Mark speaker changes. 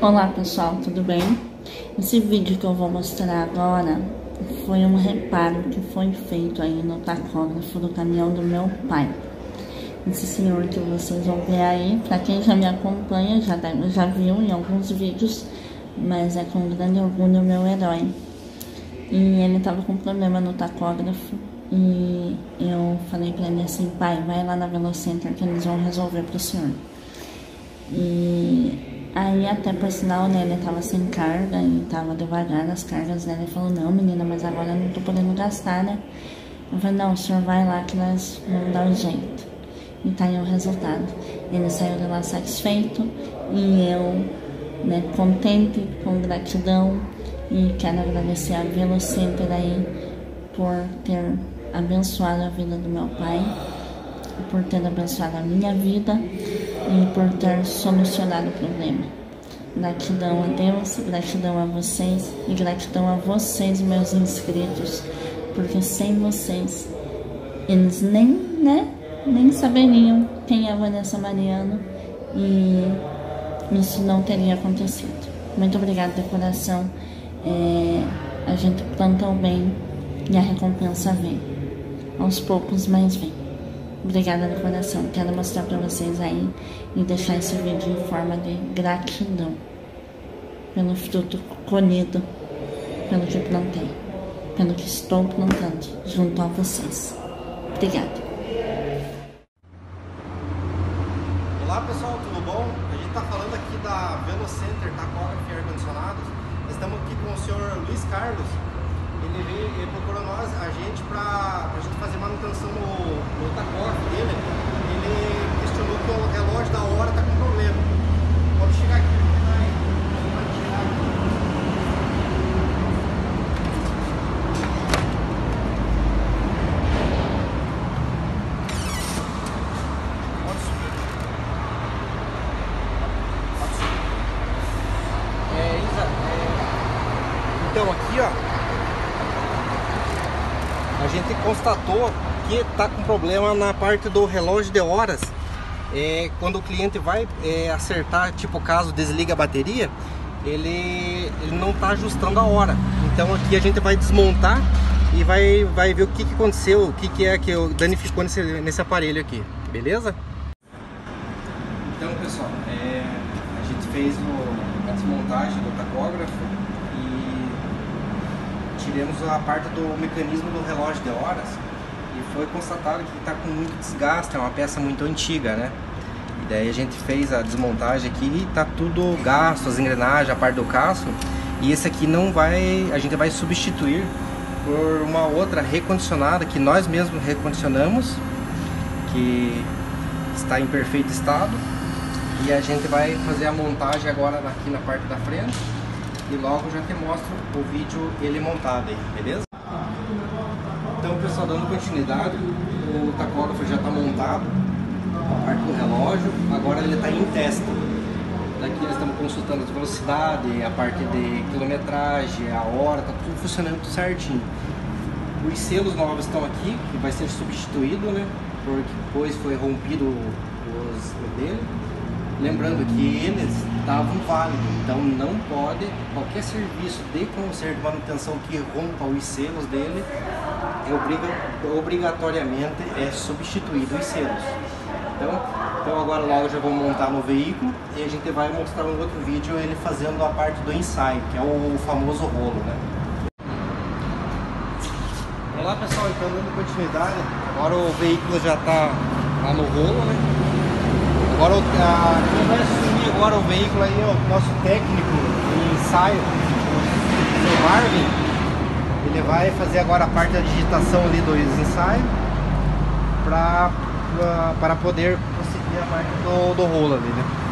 Speaker 1: Olá pessoal, tudo bem? Esse vídeo que eu vou mostrar agora foi um reparo que foi feito aí no tacógrafo do caminhão do meu pai. Esse senhor que vocês vão ver aí, pra quem já me acompanha, já viu em alguns vídeos, mas é com grande orgulho meu herói. E ele tava com problema no tacógrafo e eu falei pra ele assim: pai, vai lá na Velocenter que eles vão resolver pro senhor. E aí até por sinal, né, ele tava sem carga e tava devagar as cargas dele. Ele falou: não menina, mas agora eu não tô podendo gastar, né? Eu falei: não, o senhor vai lá que nós vamos dar um jeito. E tá aí o resultado. Ele saiu de lá satisfeito e eu, né, contente, com gratidão. E quero agradecer a Velocenter aí por ter abençoado a vida do meu pai, por ter abençoado a minha vida e por ter solucionado o problema. Gratidão a Deus, gratidão a vocês e gratidão a vocês, meus inscritos, porque sem vocês eles nem saberiam quem é a Vanessa Mariano e isso não teria acontecido. Muito obrigada de coração. A gente planta o bem e a recompensa vem. Aos poucos, mas vem. Obrigada de coração. Quero mostrar pra vocês aí e deixar esse vídeo em forma de gratidão pelo fruto colhido, pelo que plantei, pelo que estou plantando junto a vocês. Obrigada.
Speaker 2: Olá pessoal, tudo bom? A gente está falando aqui da Velocenter Tacógrafo e Ar-Condicionados. Estamos aqui com o senhor Luiz Carlos. Ele procurou a gente para a gente fazer manutenção no tacógrafo dele. Ele questionou que o relógio da hora está com problema. Pode chegar aqui. Então aqui, ó, a gente constatou que está com problema na parte do relógio de horas. Quando o cliente vai acertar, tipo caso desliga a bateria, ele não está ajustando a hora. Então aqui a gente vai desmontar e vai ver o que aconteceu, o que danificou nesse aparelho aqui, beleza? Então pessoal, a gente fez a desmontagem do tacógrafo. Tiramos a parte do mecanismo do relógio de horas e foi constatado que está com muito desgaste, é uma peça muito antiga, né? E daí a gente fez a desmontagem aqui e está tudo gasto, as engrenagens, a parte do caço. E esse aqui a gente vai substituir por uma outra recondicionada que nós mesmos recondicionamos, que está em perfeito estado. E a gente vai fazer a montagem agora aqui na parte da frente. E logo já te mostro o vídeo ele montado aí, beleza? Então pessoal, dando continuidade, o tacógrafo já está montado, a parte do relógio, agora ele está em teste. Daqui nós estamos consultando a velocidade, a parte de quilometragem, a hora, está tudo funcionando tudo certinho. Os selos novos estão aqui, que vai ser substituído, né? Porque depois foi rompido os dele. Lembrando que eles estavam válidos, então não pode, qualquer serviço de conserto, manutenção que rompa os selos dele, obrigatoriamente é substituído os selos. Então agora logo eu já vou montar no veículo e a gente vai mostrar no outro vídeo ele fazendo a parte do ensaio, que é o famoso rolo, né? Olá pessoal, então dando continuidade, agora o veículo já está lá no rolo, né? Agora quem vai assumir agora o veículo aí é o nosso técnico de ensaio, o seu Marvin. Ele vai fazer agora a parte da digitação ali dos ensaios para poder conseguir a parte do rolo ali, né?